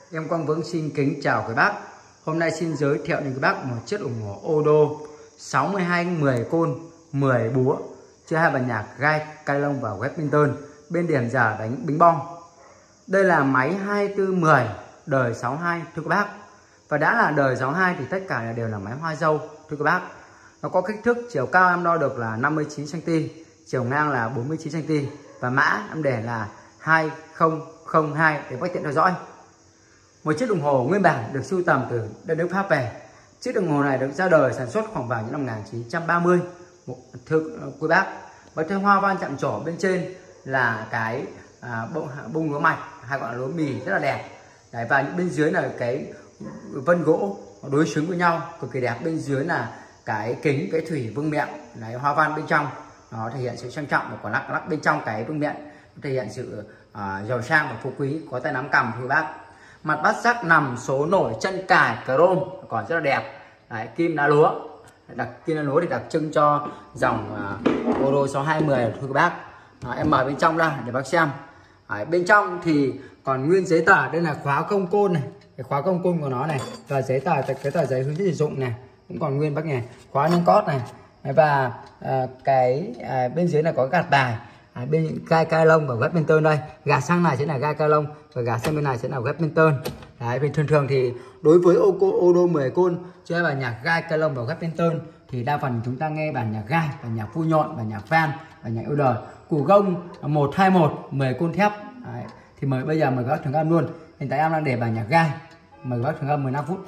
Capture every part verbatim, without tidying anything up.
Em Quang Vững xin kính chào quý bác. Hôm nay xin giới thiệu đến quý bác một chiếc đồng hồ Odo sáu mươi hai mười côn, mười búa, chơi hai bản nhạc gai, cai lông và Westminster, bên điểm giờ đánh bính bong. Đây là máy hai tư mười đời sáu mươi hai thưa quý bác. Và đã là đời sáu mươi hai thì tất cả đều là máy hoa dâu thưa quý bác. Nó có kích thước chiều cao em đo được là năm mươi chín xăng ti mét, chiều ngang là bốn mươi chín xăng ti mét và mã em để là hai không không hai để bác tiện theo dõi. Một chiếc đồng hồ nguyên bản được sưu tầm từ đất nước Pháp về. Chiếc đồng hồ này được ra đời sản xuất khoảng vào những năm một nghìn chín trăm ba mươi. Thưa quý bác, và theo hoa văn chạm trổ bên trên là cái à, bông, bông lúa mạch hay gọi là lúa mì rất là đẹp. Đấy, và bên dưới là cái vân gỗ đối xứng với nhau cực kỳ đẹp. Bên dưới là cái kính, cái thủy vương miện, đấy, hoa văn bên trong nó thể hiện sự trang trọng, và còn lắc lắc bên trong cái vương miện thể hiện sự uh, giàu sang và phú quý, có tay nắm cầm thưa bác. Mặt bát sắc nằm số nổi chân cài chrome còn rất là đẹp. Đấy, kim lá lúa, đặc kim lá lúa thì đặc trưng cho dòng uh, Odo sáu hai mười thưa các bác. Đó, em mở bên trong ra để bác xem. Đấy, bên trong thì còn nguyên giấy tờ, đây là khóa công côn này, cái khóa công côn của nó này, và giấy tờ, cái tờ giấy hướng dẫn sử dụng này cũng còn nguyên bác nhỉ, khóa nâng cót này. Đấy, và à, cái à, bên dưới là có gạt bài, à, bên gai cai lông và Westminster đây, gạt sang này sẽ là gai cai lông và gạt sang bên này sẽ là Westminster. Đấy, bên thường thường thì đối với Odo mười côn chơi bản nhạc gai cai lông và Westminster thì đa phần chúng ta nghe bản nhạc gai, bản nhạc vui nhọn, bản nhạc fan, bản nhạc yêu đời. Củ gông một hai một mười côn thép. Đấy, thì mời bây giờ mời các bác thưởng âm luôn. Hiện tại em đang để bản nhạc gai, mời các bác thưởng âm mười lăm phút.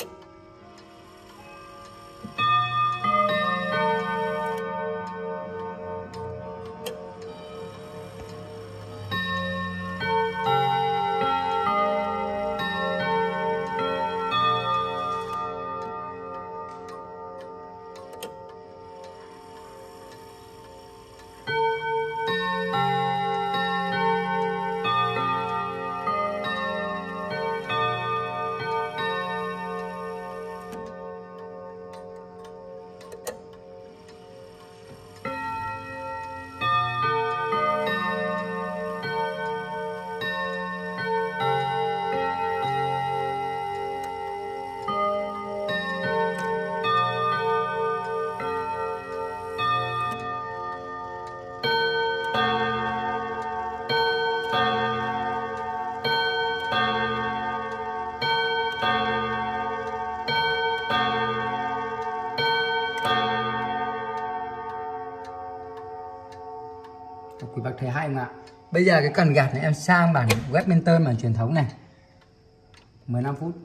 Quý bác thấy hay không ạ? Bây giờ cái cần gạt này em sang bản Westminster bản truyền thống này. mười lăm phút.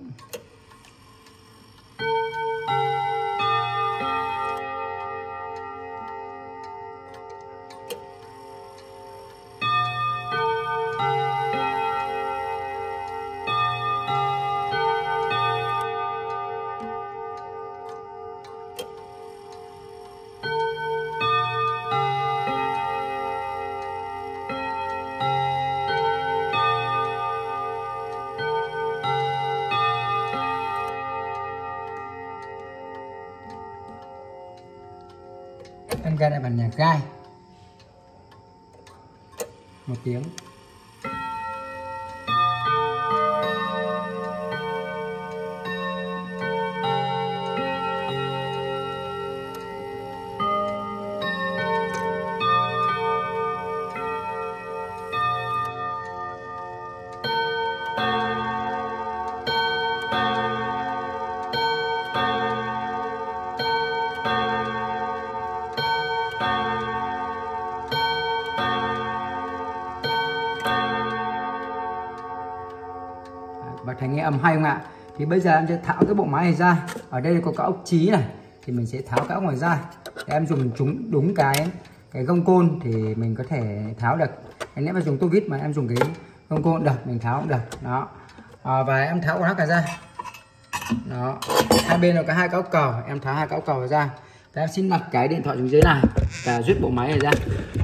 Em gạt lại bản nhạc gai một tiếng. Bác thấy nghe âm hay không ạ? Thì bây giờ em sẽ tháo cái bộ máy này ra. Ở đây có cái ốc chí này, thì mình sẽ tháo cái ốc này ra. Để em dùng chúng đúng cái cái gông côn thì mình có thể tháo được. Nếu mà dùng tô vít mà em dùng cái gông côn được, mình tháo cũng được. Đó. À, và em tháo con này ra. Đó. Hai bên là có hai cái ốc cầu, em tháo hai cái ốc cầu ra. Thì em xin đặt cái điện thoại xuống dưới này và rút bộ máy này ra.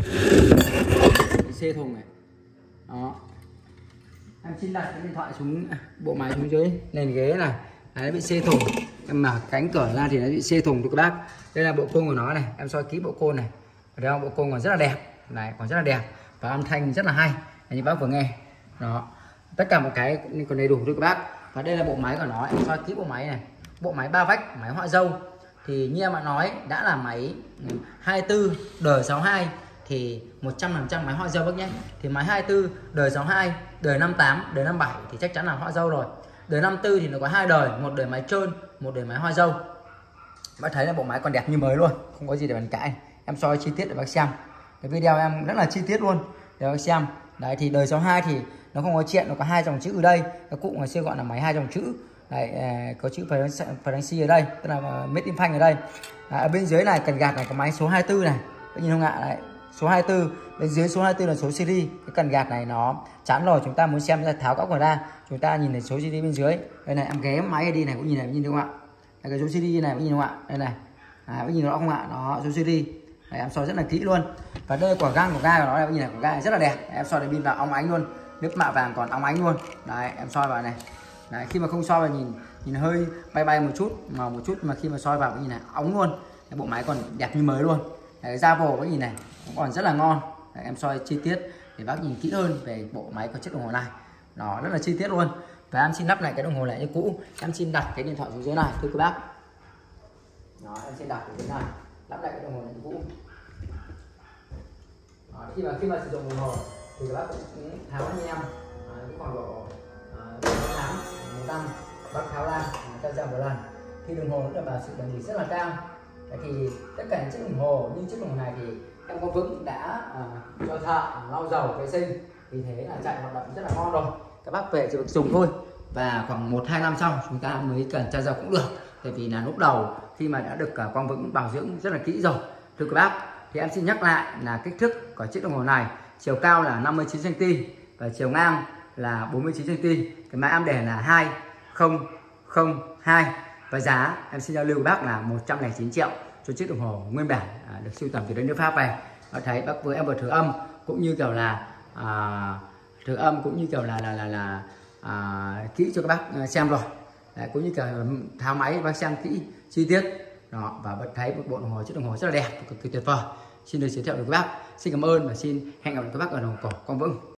Xê thùng này. Đó. Em xin đặt cái điện thoại xuống, bộ máy xuống dưới nền ghế này. Đấy, nó bị xê thùng. Em mở cánh cửa ra thì nó bị xê thùng thưa các bác. Đây là bộ côn của nó này, em soi kỹ bộ côn này. Ở đây bộ côn còn rất là đẹp, này còn rất là đẹp và âm thanh rất là hay. Như bác vừa nghe. Đó. Tất cả một cái còn đầy đủ thưa các bác. Và đây là bộ máy của nó, em soi kỹ bộ máy này. Bộ máy ba vách, máy họa dâu. Thì như em đã nói, đã là máy hai mươi tư đời sáu mươi hai thì một trăm phần trăm máy họa dâu bác nhé. Thì máy hai mươi tư đời sáu mươi hai, đời năm mươi tám, đời năm mươi bảy thì chắc chắn là họa dâu rồi. Đời năm mươi tư thì nó có hai đời, một đời máy trơn, một đời máy họa dâu. Bác thấy là bộ máy còn đẹp như mới luôn, không có gì để bàn cãi. Em soi chi tiết để bác xem. Cái video em rất là chi tiết luôn để bác xem. Đấy thì đời sáu mươi hai thì nó không có chuyện, nó có hai dòng chữ ở đây. Các cụ ngày xưa gọi là máy hai dòng chữ. Đấy, có chữ Franci ở đây, tức là made in phanh ở đây. Đấy, ở bên dưới này cần gạt này có máy số hai mươi tư này, các nhìn không ạ? Đấy, số hai mươi tư, bên dưới số hai mươi tư là số series. Cái cần gạt này nó chán rồi, chúng ta muốn xem ra tháo các vào ra, chúng ta nhìn thấy số series bên dưới. Đây này, em ghé máy i đê này cũng nhìn này, nhìn được không ạ? Đây, cái số series này cũng nhìn không ạ? Đây này, à, nhìn nó không ạ? Nó số series. Đấy, em soi rất là kỹ luôn. Và đây quả gang của ga của nó này, nhìn này, quả ga này rất là đẹp. Em soi để pin vào óng ánh luôn, nước mạ vàng còn óng ánh luôn. Đấy, em soi vào này. Đấy, khi mà không soi vào nhìn nhìn hơi bay bay một chút, màu một chút, mà khi mà soi vào cái nhìn này óng luôn. Cái bộ máy còn đẹp như mới luôn. Đấy, da vồ cái nhìn này cũng còn rất là ngon. Đấy, em soi chi tiết để bác nhìn kỹ hơn về bộ máy của chiếc đồng hồ này, nó rất là chi tiết luôn. Và em xin lắp lại cái đồng hồ lại như cũ. Em xin đặt cái điện thoại xuống dưới này thưa các bác. Đó, em xin đặt ở dưới này, lắp lại cái đồng hồ lại như cũ. Đó, khi mà khi mà sử dụng đồng hồ thì các bác cũng tháo anh em cái khoảng độ tháng một năm bác tháo ra ta ra một lần thì đồng hồ nó đảm bảo sự bền bỉ rất là cao. Thì tất cả những chiếc đồng hồ như chiếc đồng hồ này thì em có vững đã uh, cho thợ lau dầu vệ sinh, vì thế là chạy hoạt động rất là ngon rồi. Các bác về chỉ việc dùng thôi, và khoảng một hai năm sau chúng ta mới cần tra dầu cũng được, tại vì là lúc đầu khi mà đã được uh, quang vững bảo dưỡng rất là kỹ rồi. Thưa các bác, thì em xin nhắc lại là kích thước của chiếc đồng hồ này, chiều cao là năm mươi chín xăng ti mét và chiều ngang là bốn mươi chín xăng ti mét. Cái mã em để là hai không không hai và giá em xin giao lưu với bác là một trăm lẻ chín triệu cho chiếc đồng hồ nguyên bản à, được sưu tầm từ đất nước Pháp về. Bác thấy bác vừa em vừa thử âm cũng như kiểu là à, thử âm cũng như kiểu là là là, là à, kỹ cho các bác xem rồi. Đấy, cũng như kiểu tháo máy bác xem kỹ chi tiết đó, và bác thấy một bộ đồng hồ chiếc đồng hồ rất là đẹp, cực kỳ tuyệt vời. Xin được giới thiệu với các bác. Xin cảm ơn và xin hẹn gặp lại các bác ở đồng hồ cổ Quang Vững.